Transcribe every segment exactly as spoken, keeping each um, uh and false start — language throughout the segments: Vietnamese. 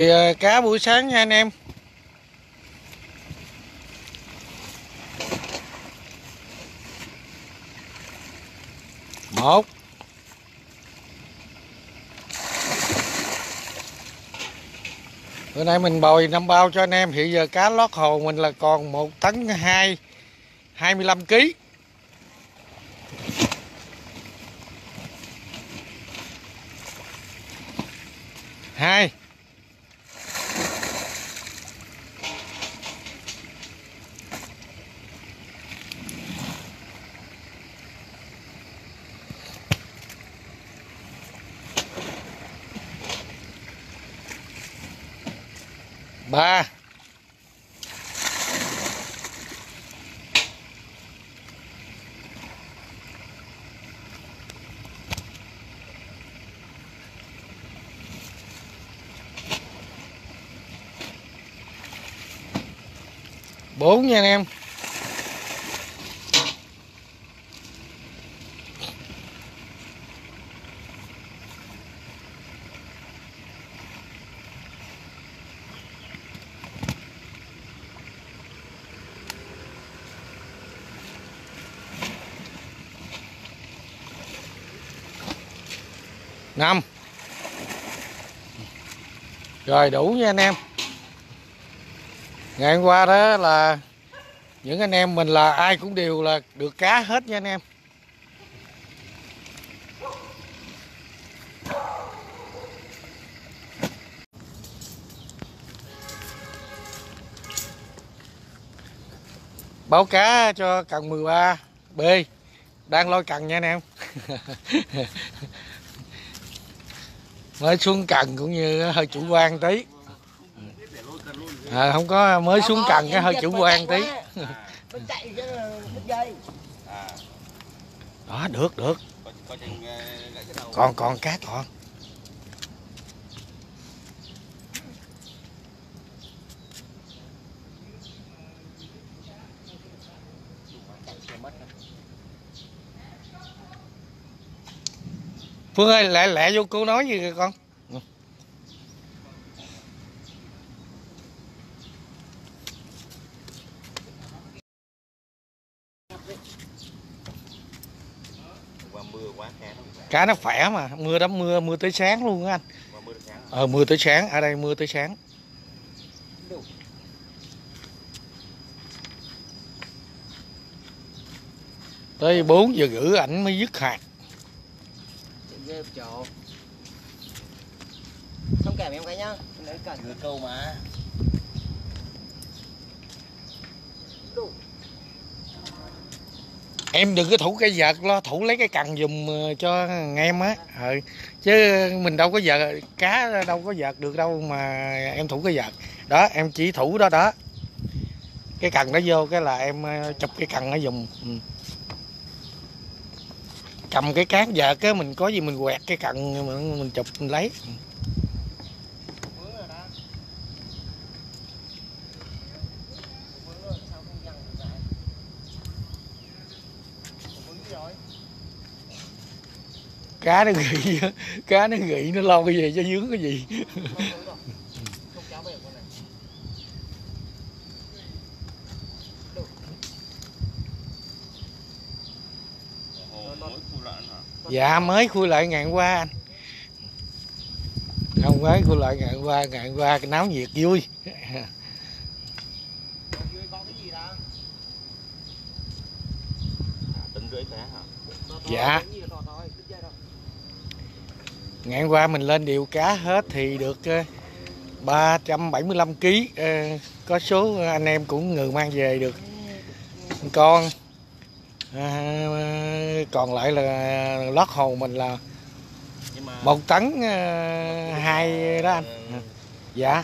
Thì, uh, cá buổi sáng nha anh em. Một. Bữa nay mình bồi năm bao cho anh em. Hiện giờ cá lót hồ mình là còn một tấn hai, hai mươi lăm ký. Hai. Ba. Bốn nha anh em. Năm. Rồi đủ nha anh em. Ngày hôm qua đó là những anh em mình là ai cũng đều là được cá hết nha anh em. Báo cá cho cần mười ba B đang lôi cần nha anh em. Mới xuống cần cũng như hơi chủ quan tí. À, không có mới xuống cần cái hơi chủ quan tí. Đó được được. Còn còn cá còn. Phương ơi, lẹ lẹ vô cô nói gì kìa con. Cá nó khỏe mà, mưa đó mưa mưa tới sáng luôn á anh. Ờ mưa tới sáng, ở đây mưa tới sáng. Tới bốn giờ rưỡi ảnh mới dứt hạt. Không kèm em cái nhá. Đưa câu mà. Em đừng có thủ cây vợt, lo thủ lấy cái cần dùm cho em á. Ừ. Chứ mình đâu có vợt, cá đâu có vợt được đâu mà em thủ cái vợt. Đó, em chỉ thủ đó đó. Cái cần nó vô cái là em chụp cái cần nó dùm. Ừ. Cầm cái cán vợt á, mình có gì mình quẹt cái cần mình, mình chụp mình lấy. Cá nó gị, cá nó gị nó lo cái gì cho dướng cái gì. Dạ mới khui lại ngày hôm qua anh. Không mới khui lại ngày hôm qua, ngày hôm qua cái náo nhiệt vui. Dạ. Ngày hôm qua mình lên điều cá hết thì được ba trăm bảy mươi lăm ký. Có số anh em cũng người mang về được con. À, còn lại là lót hồ mình là một tấn hai đó anh. Dạ.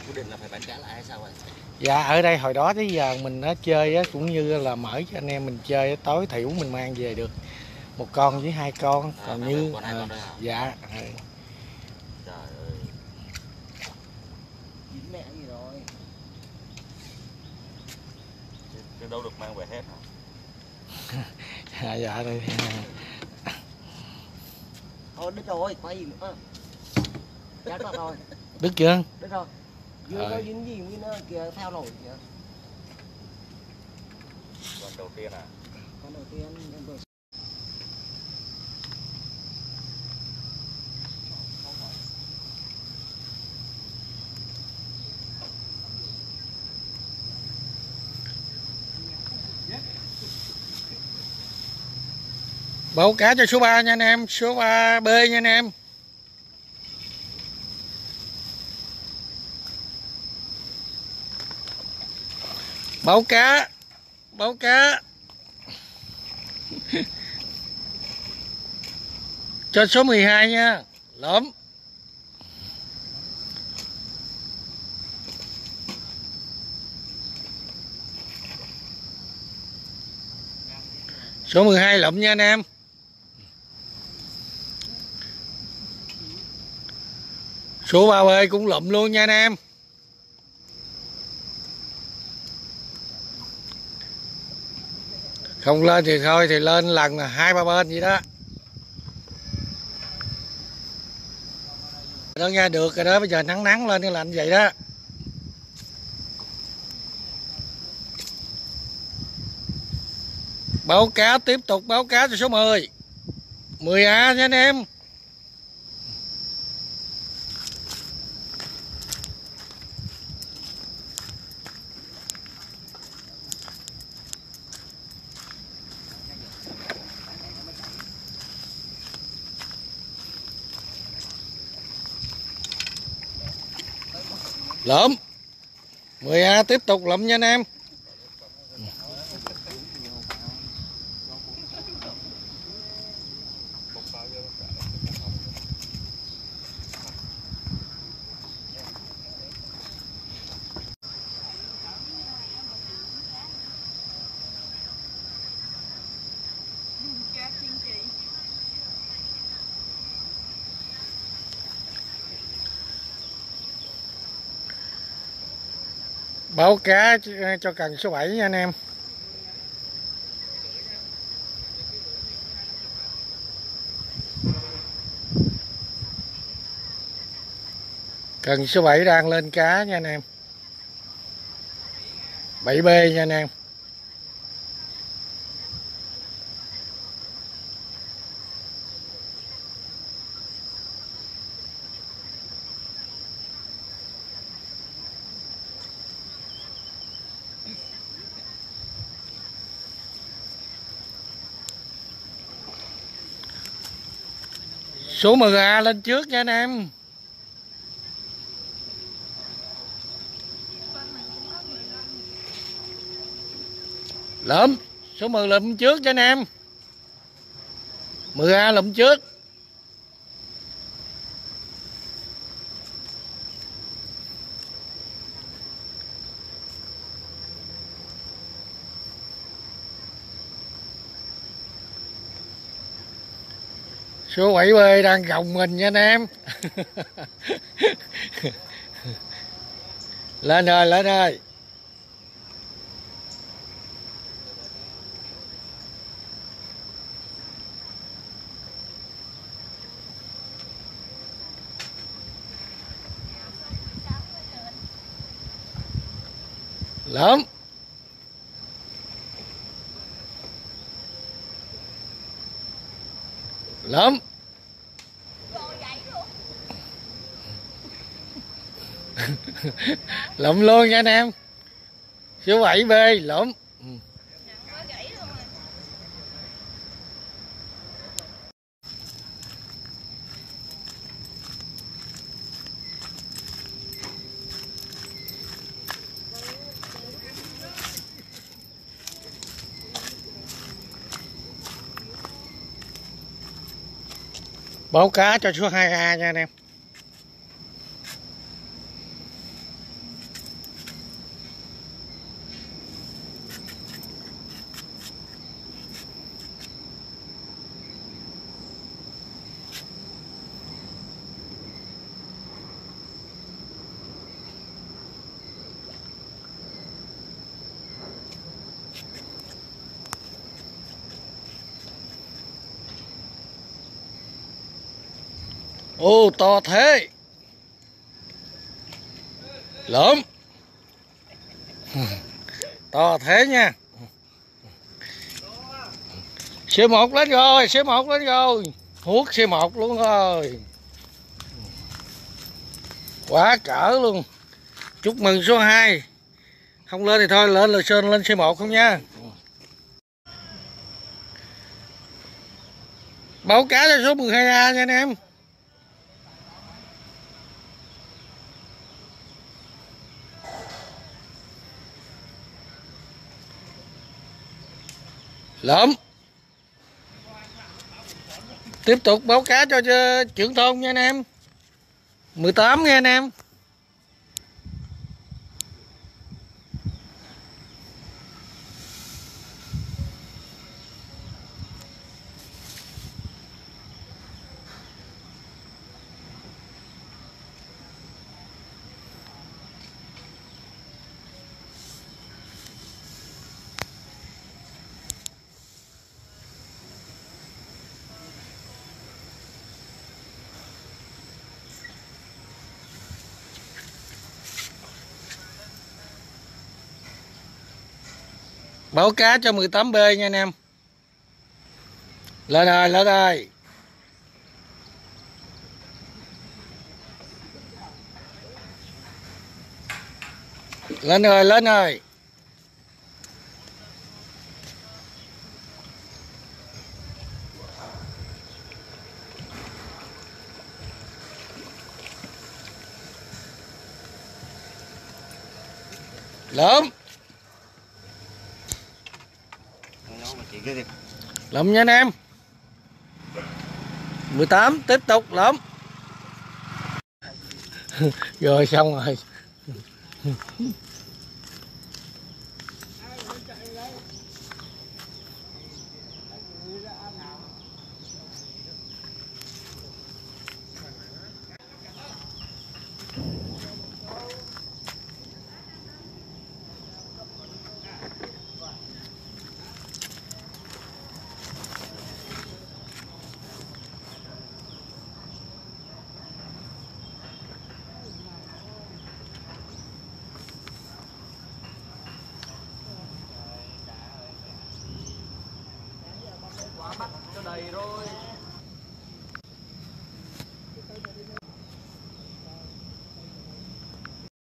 Dạ ở đây hồi đó tới giờ mình nó chơi á, cũng như là mở cho anh em mình chơi tối thiểu mình mang về được một con với hai con, còn à, như à, dạ. À. Trời ơi. Mẹ gì rồi. Chứ đâu được mang về hết hả? À, dạ đây. Thôi đứt rồi, quay gì nữa. Dạ rồi. Đứt chưa? Đứt rồi. Vừa có dính gì nguyên nó kìa theo nổi kìa. Con đầu tiên à? Con đầu tiên em vừa. Báo cá cho số ba nha anh em, số ba B nha anh em. Báo cá, báo cá. Cho số mười hai nha, lỡm. Số mười hai lụm nha anh em. Số ba B cũng lụm luôn nha anh em. Không lên thì thôi, thì lên lần là hai ba bên gì đó. Đó nha, được rồi đó, bây giờ nắng nắng lên cái lạnh vậy đó. Báo cá, tiếp tục báo cá cho số mười. mười A nha anh em. Lượm. mười A tiếp tục lụm nha anh em. Báo cá cho cần số bảy nha anh em. Cần số bảy đang lên cá nha anh em. bảy B nha anh em. Số mười A lên trước nha anh em. Lụm. Số mười lụm trước cho anh em. mười A lụm trước. Số bảy B đang gồng mình nha anh em. Lên rồi, lên rồi. Lượm. Lượm. Lụm luôn nha anh em. Số bảy B lụm. Báo cá cho số hai A nha anh em. Ô to thế. Lượm. To thế nha. xê một lên rồi, xê một lên rồi. Hút xê một luôn rồi. Quá cỡ luôn. Chúc mừng số hai. Không lên thì thôi, lên là Sơn lên xê một không nha. Báo cá cho số mười hai A nha anh em. Lượm. Tiếp tục báo cá cho, cho trưởng thôn nha anh em. mười tám nha anh em. Báo cá cho mười tám B nha anh em. Lên rồi, lên rồi. Lên rồi, lên rồi. Lượm. Lượm nha anh em. mười tám tiếp tục lượm. Rồi xong rồi. Quá bắt cho đầy rồi.